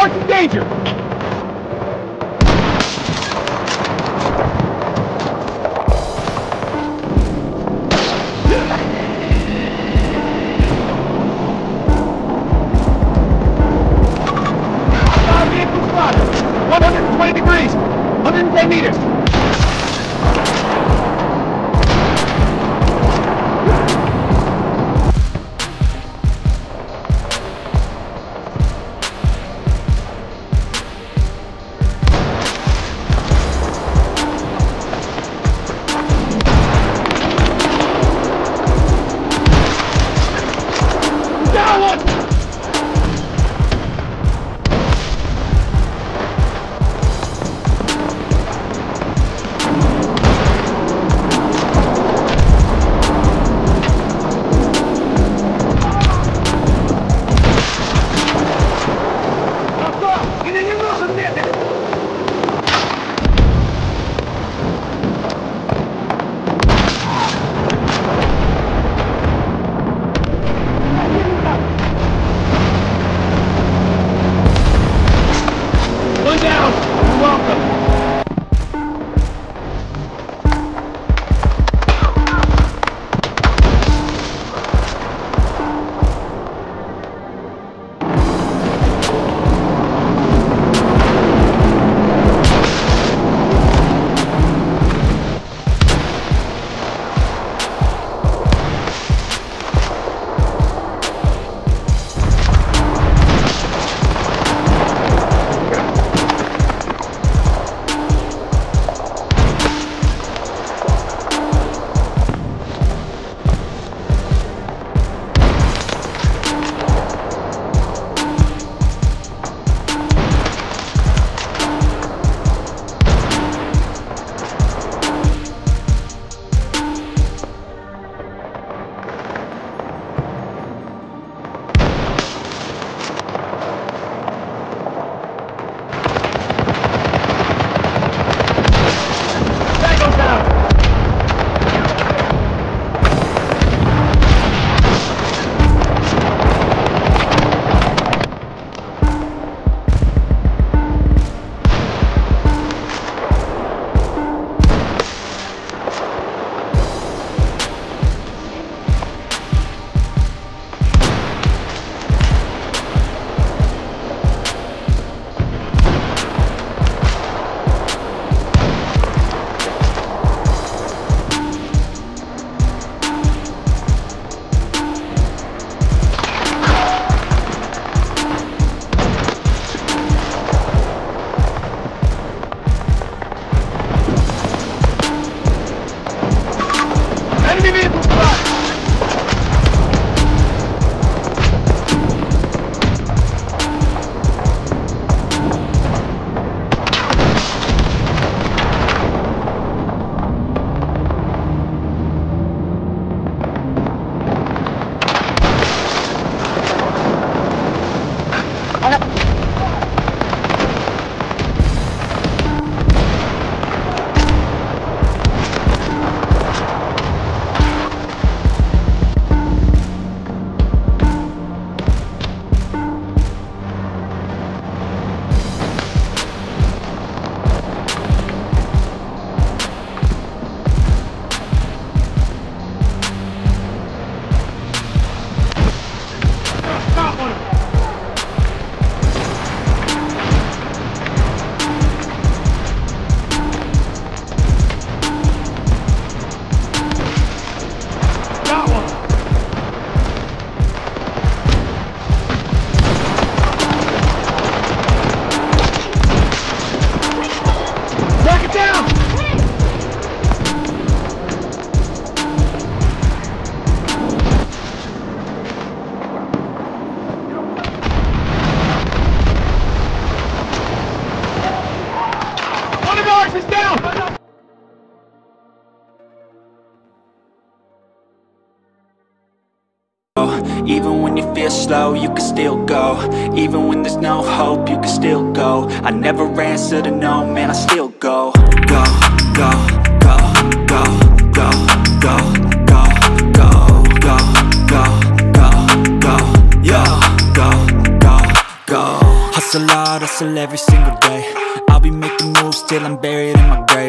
Target's in danger! Vehicle spotted! 120 degrees! 110 meters! One down! You're welcome! Even when you feel slow, you can still go. Even when there's no hope, you can still go. I never answer to no, man, I still go. Go, go, go, go, go, go, go, go, go, go, go, go, yo, go, go, go. Hustle hard, hustle every single day. I'll be making moves till I'm buried in my grave.